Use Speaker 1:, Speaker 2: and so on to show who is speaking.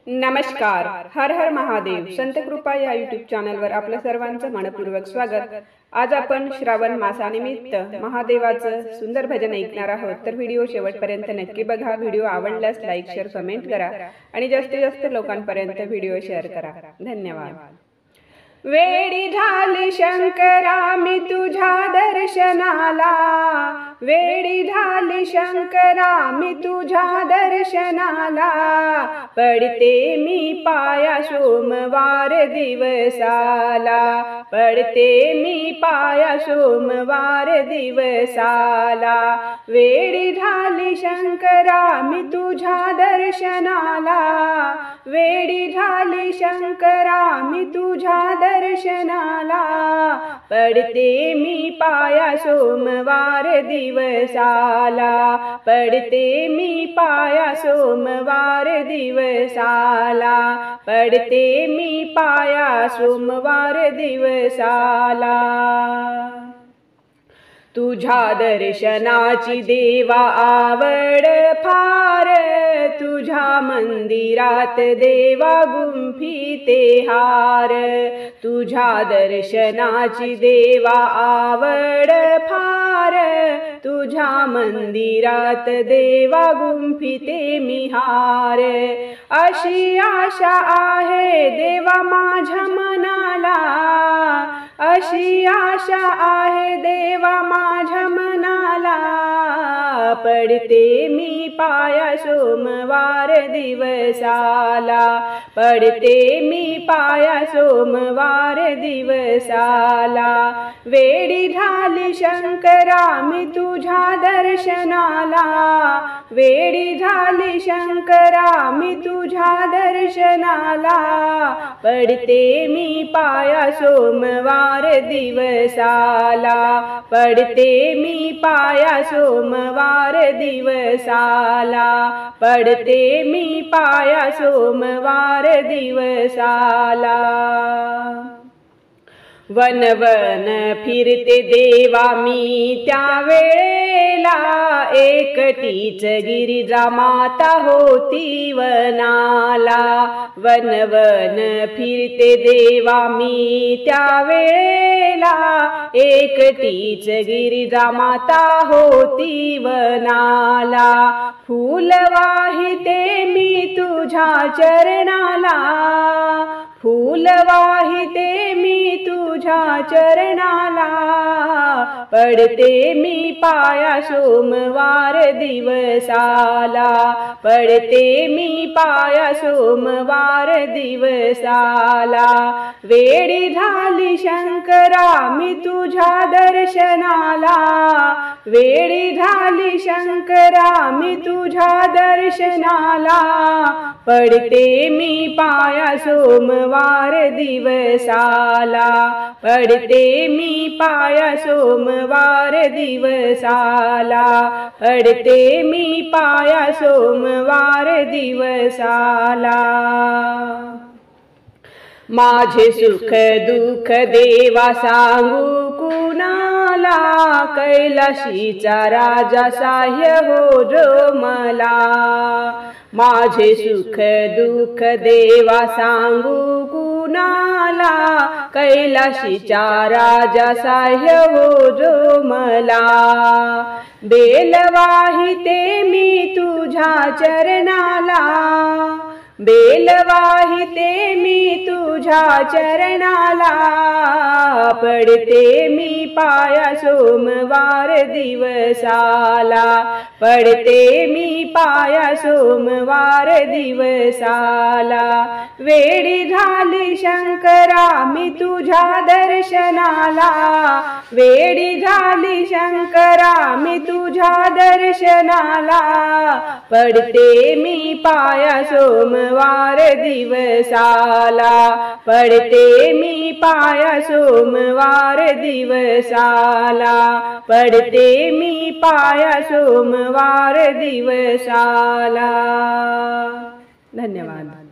Speaker 1: नमस्कार. हर हर महादेव. संत कृपा या यूट्यूब चॅनलवर आपल्या सर्वांचं मनपूर्वक स्वागत. आज आपण श्रावण मासानिमित्त महादेवाचं सुंदर भजन ऐकणार आहोत. तर व्हिडिओ शेवटपर्यंत नक्की बघा. व्हिडिओ आवडल्यास लाईक शेअर कमेंट करा आणि जास्तीत जास्त लोकांपर्यंत व्हिडिओ शेअर करा. धन्यवाद. वेडी झाली शंकरा मी तुझ्या दर्शनाला, वेडी झाली शंकरा मी तुझ्या दर्शनाला, पडते मी पाया सोमवार दिवसाला, पडते मी पाया सोमवार दिवसाला, वेडी झाली शंकरा मी तुझ्या दर्शनाला, वेडी झाली शंकरा मी तुझ्या दर्शनाला, पडते मी पाया सोमवार दिवसाला, पडते मी पाया सोमवार दिवसाला, पडते मी पाया सोमवार दिवसाला. तुझ्या दर्शनाची देवा आवड फार, तुझ्या मंदिरात देवा गुंफिते हार, तुझ्या दर्शनाची देवा आवड फार, तुझ्या मंदिरात देवा गुंफिते मी हार, अशी आशा आहे देवा माझ्या मनाला, अशी आशा आहे देवा माझ्या मनाला, पडते मी पाया सोमवार दिवसाला, पडते मी पाया सोमवार दिवसाला, वेडी झाली शंकरा मी तुझ्या दर्शनाला, वेडी झाली शंकरा मी तुझ्या दर्शनाला, पडते मी पाया सोमवार दिवसाला, पडते मी पाया सोमवार दिवसाला, पडते मी पाया सोमवार दिवसाला. वन वन फिरते देवा मी त्या वेळेला, एकटीच गिरिजा माता होती वनाला, वन वन फिरते देवा मी त्या वेळेला, एकटीच गिरिजा माता होती वनाला, फूल वाहिते मी तुझ्या चरणाला, फूल वाहिते मी तुझ्या चरणाला, पडते मी पाया सोमवार दिवसाला, पडते मी पाया सोमवार दिवसाला, वेडी झाली शंकरा मी तुझ्या दर्शनाला, वेडी झाली शंकरा मी तुझ्या दर्शनाला, पडते मी पाया सोमवार दिवसाला, पडते मी पाया सोमवार दिवसाला, पडते मी पाया सोमवार दिवसाला. माझे सुख दुःख देवा सांगू कुणाला, कैलाशीचा राजा साह्य हो जो मला, माझे सुख दुःख देवा सांगू कुणाला, कैलाशीचा राजा साह्य हो जो मला, बेल वाहिते मी तुझ्या चरणाला, बेल वाहिते मी तुझ्या चरणाला, पडते मी पाया सोमवार दिवसाला, पडते मी पाया सोमवार दिवसाला, वेडी झाली शंकरा मी तुझ्या दर्शनाला, वेडी झाली शंकरा मी तुझ्या दर्शनाला, पडते मी पाया सोमवार दिवसाला, पडते मी पाया सोमवार दिवसाला, पडते मी पाया सोमवार दिवसाला. धन्यवाद.